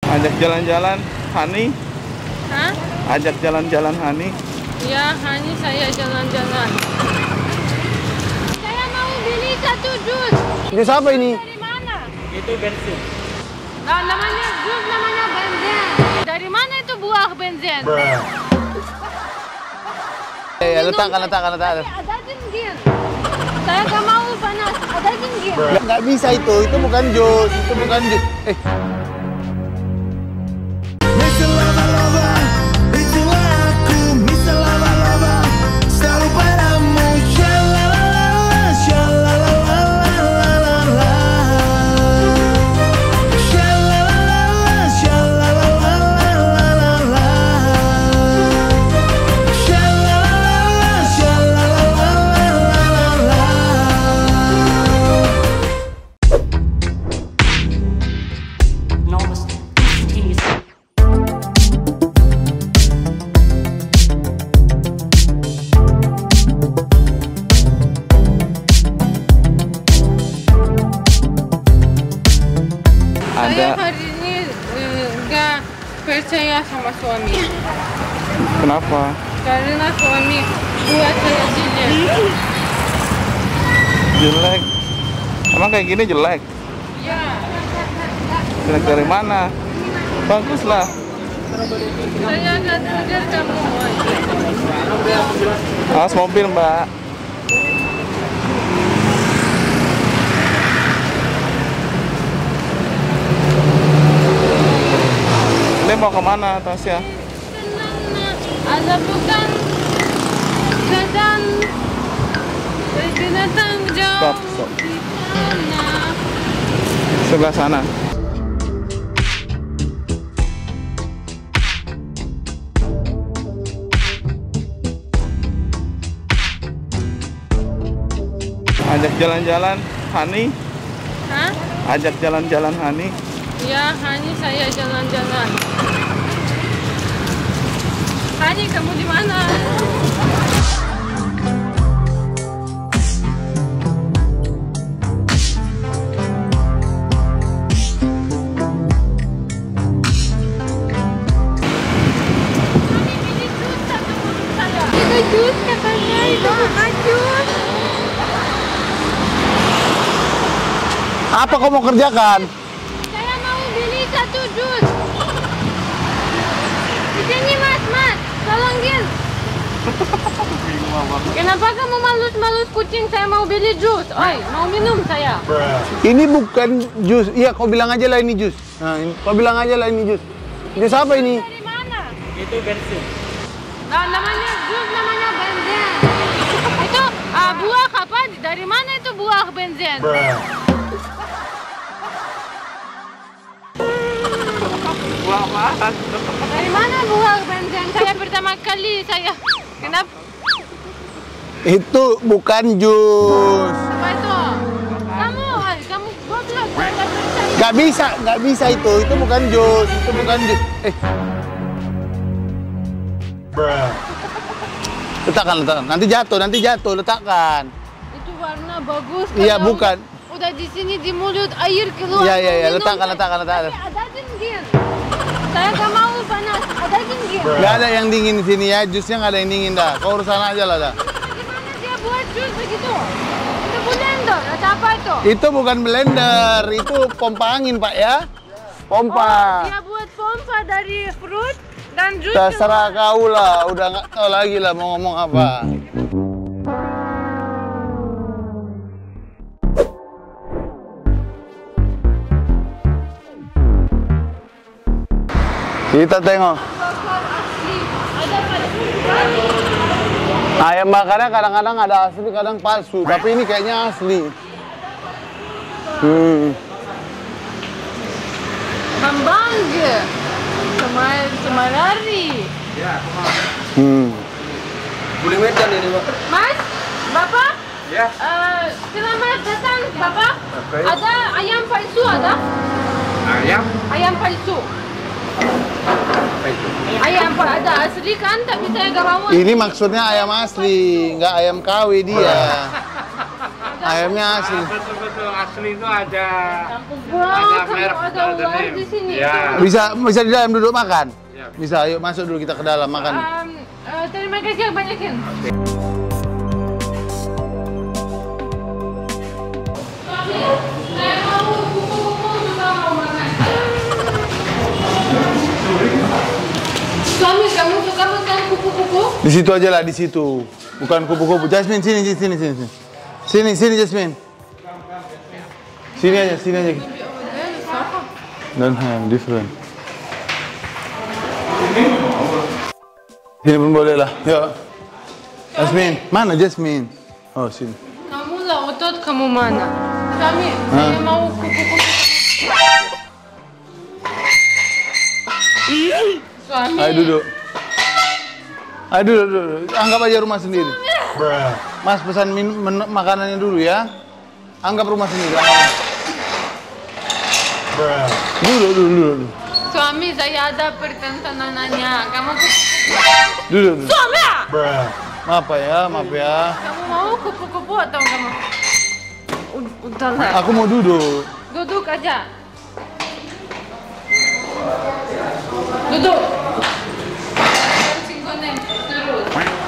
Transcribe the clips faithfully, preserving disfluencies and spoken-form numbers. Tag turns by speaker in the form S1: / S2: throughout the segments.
S1: Ajak jalan-jalan Hani.
S2: Hah?
S1: Ajak jalan-jalan Hani.
S2: Ya, Hani saya jalan-jalan. Saya mau beli satu jus.
S3: Jus apa ini?
S2: Dari mana?
S1: Itu bensin.
S2: Nah, namanya jus, namanya bensin. Dari mana itu buah bensin?
S3: Eh, ya, letakkan, letakkan, letakkan.
S2: Ada dingin. Saya nggak mau panas, ada dingin.
S3: Nggak, nggak bisa itu, itu bukan jus, itu bukan jus. Eh.
S2: Saya hari ini nggak percaya sama suami.
S1: Kenapa?
S2: Karena suami buat saya jelek.
S1: Jelek. Emang kayak gini jelek?
S2: Ya.
S1: Jelek dari mana? Bagus lah.
S2: Saya nggak sadar kamu.
S1: Awas mobil, Mbak. Ini mau kemana, Tasya?
S2: Ada bukan sedang binatang jauh
S1: Stop, stop.
S2: di sana.
S1: Sebelah sana. Ajak jalan-jalan Hani.
S2: Hah?
S1: Ajak jalan-jalan Hani.
S2: Ya, Hani saya jalan-jalan. Hani, kamu di mana? Itu jus katanya, itu bukan jus.
S3: Apa kau mau kerjakan?
S2: Saya mau beli satu jus. Di sini mas, mas, tolongin. Kenapa kamu malus-malus kucing? Saya mau beli jus. Oi, mau minum saya.
S3: Ini bukan jus. Iya, kau bilang aja lah ini jus. Nah, ini, kau bilang aja lah ini jus. Jus apa ini?
S2: Dari mana?
S1: Itu bensin.
S2: Nah, namanya jus, namanya bensin. Itu uh, buah apa? Dari mana itu buah bensin?
S1: Buah apaan?
S2: Dari mana buah bensin? Saya pertama kali saya. Kenapa?
S3: Itu bukan jus.
S2: Apa itu? Kamu, ay, kamu goblok. Saya nggak percaya.
S3: Nggak bisa, nggak bisa itu. Itu bukan jus, itu bukan jus. Eh. Letakkan, letakkan. Nanti jatuh, nanti jatuh. Letakkan.
S2: Itu warna bagus.
S3: Iya,
S2: kalau
S3: bukan.
S2: Udah di sini di mulut air keluar.
S3: Iya, iya, iya.
S2: minum.
S3: Letakkan, letakkan, letakkan.
S2: Tapi ada dingin. Saya nggak mau panas. Ada dingin.
S3: Nggak ada yang dingin di sini ya. Jusnya nggak ada yang dingin dah. Kau urusan aja lah dah.
S2: Gimana dia buat jus begitu? Itu blender atau apa itu?
S3: Itu bukan blender, itu pompa angin Pak ya. Pompa.
S2: Oh, dia buat pompa dari fruit dan jus.
S3: Terserah kau lah, udah nggak tahu lagi lah mau ngomong apa. Kita tengok.
S2: Ada palsu.
S3: Ayam bakarnya kadang-kadang ada asli, kadang palsu. Tapi ini kayaknya asli. Hmm.
S2: Bambang. Semar Semarari.
S1: Ya,
S3: Hmm.
S1: Buli Medan ini, Pak.
S2: Mas, Bapak?
S1: Ya.
S2: Eh, selamat datang, Bapak.
S1: Oke.
S2: Ada ayam palsu ada?
S1: Ayam.
S2: Ayam palsu.
S1: Apa itu?
S2: Ayam apa ada asli kan, tapi saya nggak mau.
S3: Ini maksudnya ayam asli, nggak ayam K W dia.
S2: Ada
S3: Ayamnya asli.
S1: Betul-betul asli itu ada.
S2: Wow,
S1: Ada
S2: kamu
S1: merek
S2: ada
S1: dari
S2: ular
S1: sini.
S2: di sini.
S1: Ya.
S3: Bisa bisa di dalam duduk makan?
S1: Ya.
S3: Bisa, ayo masuk dulu kita ke dalam makan.
S2: Um, eh, terima kasih banyakin. Saya mau kupu-kupu juga mau makan. Suami, kamu suka makan kupu-kupu?
S3: Di situ aja lah, di situ. Bukan kupu-kupu. Jasmine sini sini sini sini. Sini sini Jasmine. Sini aja, sini aja. Don't have different. Sini pun boleh lah. Yuk. Jasmine, mana Jasmine? Oh, sini.
S2: Kamu lah otot, kamu mana? Suami, saya mau kupu-kupu. Suami.
S3: Ayo duduk. Ayo duduk, duduk. Anggap aja rumah sendiri. Mas pesan min men- makanannya dulu ya. Anggap rumah sendiri. Duduk, duduk, duduk.
S2: Suami, saya ada pertentangannya. Kamu kupu-kupu.
S3: Duduk, duduk.
S2: Suami!
S3: Maaf ya, maaf ya.
S2: Kamu mau kupu-kupu atau kamu? U- Udahlah.
S3: Aku mau duduk.
S2: Duduk aja. Duduk. Kencing koneng terus.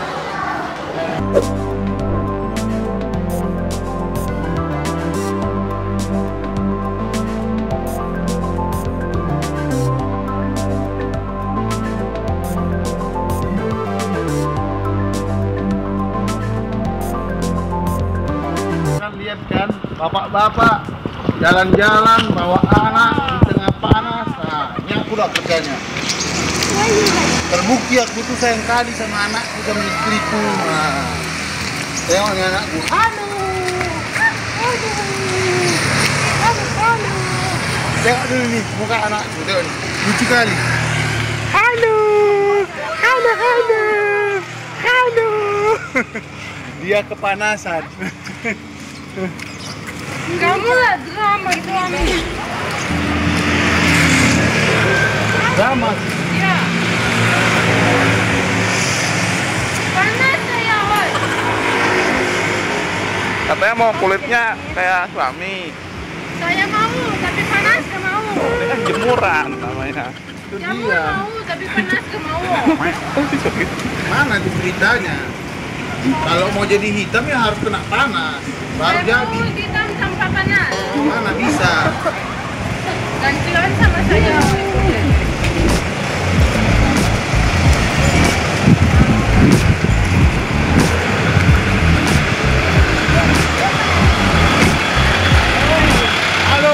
S3: Kan lihat kan, bapak-bapak jalan-jalan bawa anak di tengah panas. Nah, ini aku udah kerjanya. Terbukti aku tuh sayang kali sama anakku sama istriku. Nah, tengok nih anakku. Tengok dulu nih muka anakku, tengok nih. Lucu kali. Halo, halo, halo, halo. Dia kepanasan.
S2: Kamu lah drama suami.
S3: Drama.
S2: Ya. Panas saya, woi.
S1: Katanya mau kulitnya kayak suami.
S2: Saya mau, tapi panas gak mau.
S1: Ini kan jemuran namanya.
S2: Kamu mau, tapi panas gak mau.
S3: Mana di beritanya? Kalau mau jadi hitam ya harus kena panas, baru
S2: Saya
S3: jadi.
S2: mau hitam tanpa panas.
S3: Mana bisa?
S2: Gantian sama saya.
S3: Halo.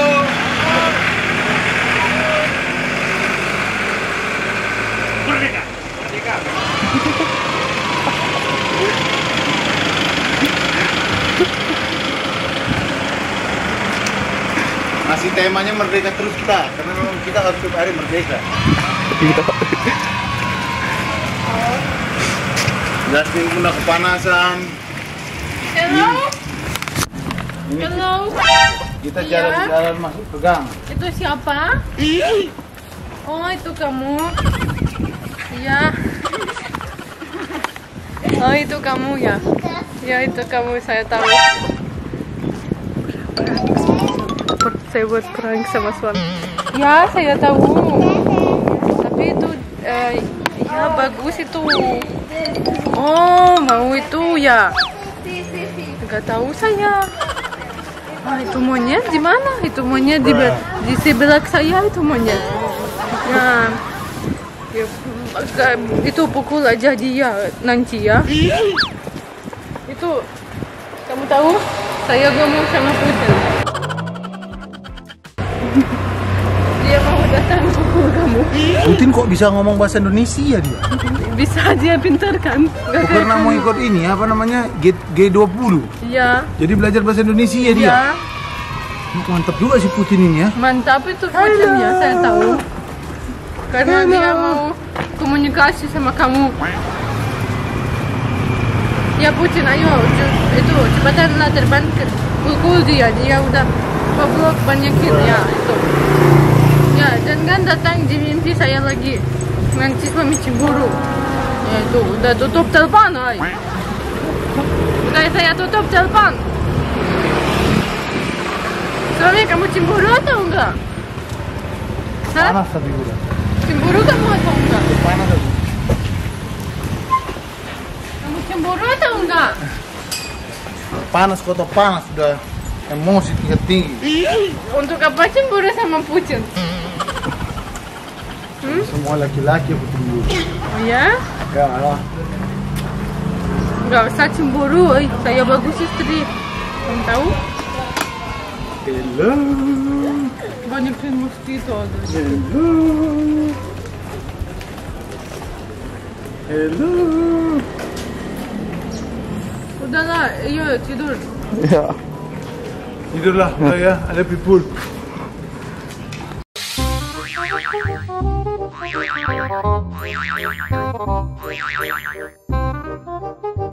S3: Masih temanya merdeka terus kita, karena memang kita harus setiap hari merdeka. Justin pun udah kepanasan.
S2: Hello?
S3: Ini
S2: Hello?
S3: kita
S2: Iya?
S3: jalan-jalan masuk ke gang.
S2: Itu siapa? Oh, itu kamu. Iya. Oh, itu kamu ya. Ya, itu kamu, saya tahu. Saya buat prank sama suami. Ya, saya tahu. Tapi itu eh, ya bagus itu. Oh, mau itu ya. Enggak tahu saya. Ah, itu monyet di mana? Itu monyet di be- di sebelah saya itu monyet. Nah, ya, agak- itu pukul aja dia nanti ya. Itu kamu tahu? Saya ngomong sama Putin. Dia mau datang pukul kamu.
S3: Putin kok bisa ngomong bahasa Indonesia dia?
S2: Bisa dia pintar kan? Nggak kayak
S3: Pernah mau
S2: kamu.
S3: ikut ini apa namanya G G dua puluh.
S2: Iya.
S3: Jadi belajar bahasa Indonesia dia.
S2: Iya.
S3: Mantap juga si Putin ini ya.
S2: Mantap itu Putin ya, saya tahu. Karena dia mau komunikasi sama kamu. Ya Putin, ayo, cu- itu cepatlah terbang ke pukul dia, dia udah goblok banyakin ya itu. Ya, jangan datang di mimpi saya lagi. Nanti suami cemburu. Ya itu, udah tutup telepon, ay. Udah saya tutup telepon. Suami, kamu cemburu atau enggak? Hah?
S3: Panas tapi udah.
S2: Cemburu kamu atau enggak?
S3: Panas tapi.
S2: Kamu cemburu atau enggak?
S3: Panas kota panas sudah. Emosi tingkat tinggi.
S2: Untuk apa cemburu sama Pucun? Hmm?
S3: Semua laki-laki aku cemburu.
S2: Oh ya?
S3: Ya lah.
S2: Enggak usah cemburu, eh. Saya bagus istri. Kamu tahu?
S3: Hello.
S2: Banyak yang mesti itu ada.
S3: Hello. Hello.
S2: Udahlah, ayo tidur.
S3: Ya. Tidurlah, udah ya, ada people.
S4: Thank you.